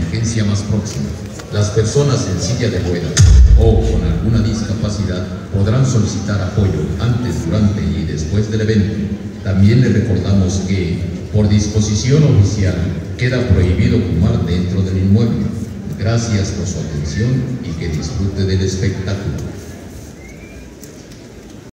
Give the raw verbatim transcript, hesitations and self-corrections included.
emergencia más próxima. Las personas en silla de ruedas o con alguna discapacidad podrán solicitar apoyo antes, durante y después del evento. También le recordamos que, por disposición oficial, queda prohibido fumar dentro del inmueble. Gracias por su atención y que disfrute del espectáculo.